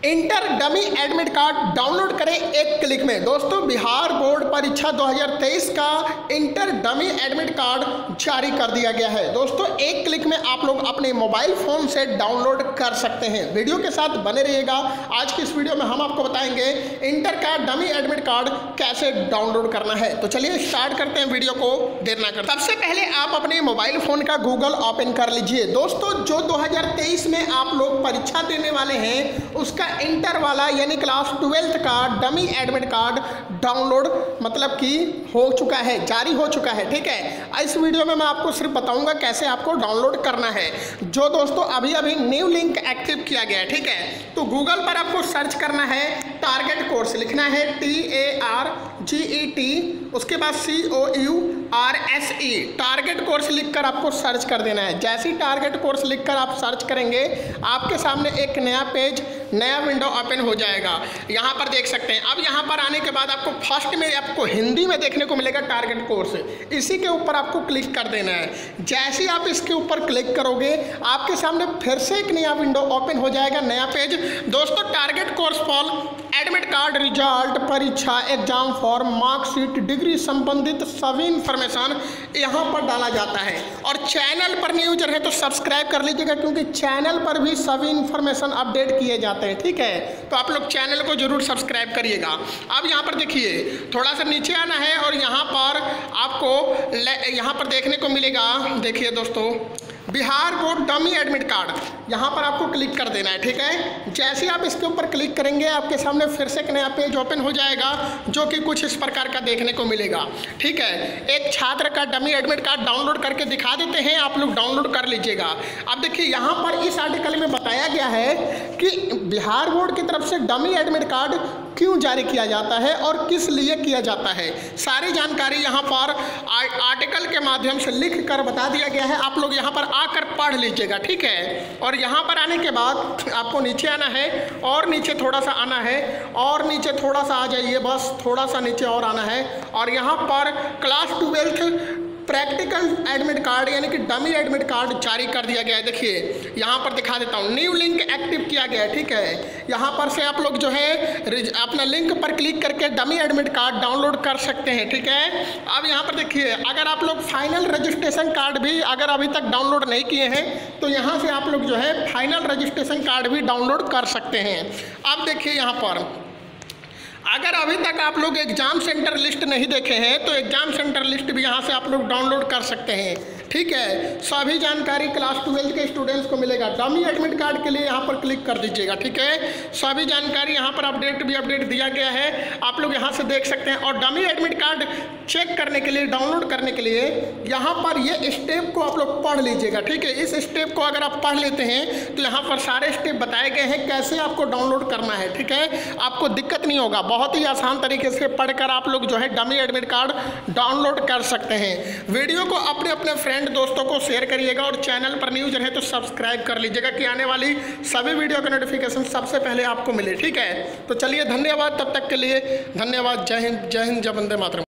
Inter dummy admit card download करें एक click में। दोस्तों, बिहार बोर्ड परीक्षा 2023 का इंटर डमी एडमिट कार्ड जारी कर दिया गया है। दोस्तों, एक क्लिक में आप लोग अपने मोबाइल फोन से डाउनलोड कर सकते हैं। वीडियो के साथ बने रहिएगा। आज की इस वीडियो में हम आपको बताएंगे इंटर का डमी एडमिट कार्ड कैसे डाउनलोड करना है। तो चलिए स्टार्ट करते हैं वीडियो को, देर ना कर। सबसे पहले आप अपने मोबाइल फोन का गूगल ओपन कर लीजिए। दोस्तों, जो 2023 में आप लोग परीक्षा देने वाले हैं उसका इंटर वाला यानी क्लास 12th का डमी एडमिट कार्ड डाउनलोड मतलब कि हो चुका है, जारी हो चुका है। ठीक है, इस वीडियो में मैं आपको सिर्फ बताऊंगा कैसे आपको डाउनलोड करना है। जो दोस्तों अभी न्यू लिंक एक्टिव किया गया है। ठीक है, तो गूगल पर आपको सर्च करना है, टारगेट कोर्स लिखना है TARGET, उसके बाद COURSE, टारगेट कोर्स लिखकर आपको सर्च कर देना है। जैसे ही टारगेट कोर्स लिखकर आप सर्च करेंगे आपके सामने एक नया पेज, नया विंडो ओपन हो जाएगा। यहाँ पर देख सकते हैं। अब यहाँ पर आने के बाद आपको फर्स्ट में आपको हिंदी में देखने को मिलेगा टारगेट कोर्स, इसी के ऊपर आपको क्लिक कर देना है। जैसे ही आप इसके ऊपर क्लिक करोगे आपके सामने फिर से एक नया विंडो ओपन हो जाएगा, नया पेज। दोस्तों, target course for admit card result, परीक्षा, एग्जाम फॉर्म, मार्कशीट, डिग्री संबंधित सभी इंफॉर्मेशन यहाँ पर डाला जाता है। और चैनल पर न्यू यूजर है तो सब्सक्राइब कर लीजिएगा, क्योंकि चैनल पर भी सभी इंफॉर्मेशन अपडेट किए जाते हैं। ठीक है, तो आप लोग चैनल को जरूर सब्सक्राइब करिएगा। अब यहाँ पर देखिए, थोड़ा सा नीचे आना है और यहाँ पर आपको यहाँ पर देखने को मिलेगा, देखिए दोस्तों, Bihar board dummy admit card, यहाँ पर आपको क्लिक कर देना है। ठीक है, जैसे ही आप इसके ऊपर क्लिक करेंगे आपके सामने फिर से एक नया पेज ओपन हो जाएगा, जो कि कुछ इस प्रकार का देखने को मिलेगा। ठीक है, एक छात्र का डमी एडमिट कार्ड डाउनलोड करके दिखा देते हैं, आप लोग डाउनलोड कर लीजिएगा। अब देखिए, यहाँ पर इस आर्टिकल में बताया गया है कि बिहार बोर्ड की तरफ से डमी एडमिट कार्ड क्यों जारी किया जाता है और किस लिए किया जाता है। सारी जानकारी यहाँ पर आर्टिकल के माध्यम से लिख कर बता दिया गया है, आप लोग यहाँ पर आकर पढ़ लीजिएगा। ठीक है, और यहाँ पर आने के बाद आपको नीचे आना है और नीचे थोड़ा सा आना है और नीचे थोड़ा सा आ जाइए, बस थोड़ा सा नीचे और आना है और यहाँ पर class 12th practical admit card यानी कि डमी एडमिट कार्ड जारी कर दिया गया है। देखिए, यहाँ पर दिखा देता हूँ, न्यू लिंक एक्टिव किया गया है। ठीक है, यहाँ पर से आप लोग जो है अपना लिंक पर क्लिक करके डमी एडमिट कार्ड डाउनलोड कर सकते हैं। ठीक है, अब यहाँ पर देखिए, अगर आप लोग फाइनल रजिस्ट्रेशन कार्ड भी अगर अभी तक डाउनलोड नहीं किए हैं तो यहाँ से आप लोग जो है फाइनल रजिस्ट्रेशन कार्ड भी डाउनलोड कर सकते हैं। अब देखिए, यहाँ पर अगर अभी तक आप लोग एग्जाम सेंटर लिस्ट नहीं देखे हैं तो एग्जाम सेंटर लिस्ट भी यहाँ से आप लोग डाउनलोड कर सकते हैं। ठीक है, सभी जानकारी क्लास 12 के स्टूडेंट्स को मिलेगा। डमी एडमिट कार्ड के लिए यहाँ पर क्लिक कर दीजिएगा। ठीक है, सभी जानकारी यहाँ पर अपडेट दिया गया है, आप लोग यहाँ से देख सकते हैं। और डमी एडमिट कार्ड चेक करने के लिए, डाउनलोड करने के लिए यहाँ पर ये स्टेप को आप लोग पढ़ लीजिएगा। ठीक है, इस स्टेप को अगर आप पढ़ लेते हैं तो यहाँ पर सारे स्टेप बताए गए हैं कैसे आपको डाउनलोड करना है। ठीक है, आपको दिक्कत नहीं होगा, बहुत ही आसान तरीके से पढ़कर आप लोग जो है डमी एडमिट कार्ड डाउनलोड कर सकते हैं। वीडियो को अपने फ्रेंड दोस्तों को शेयर करिएगा और चैनल पर न्यू यूजर है तो सब्सक्राइब कर लीजिएगा कि आने वाली सभी वीडियो का नोटिफिकेशन सबसे पहले आपको मिले। ठीक है, तो चलिए, धन्यवाद, तब तक के लिए धन्यवाद। जय हिंद, जय वंदे मातरम।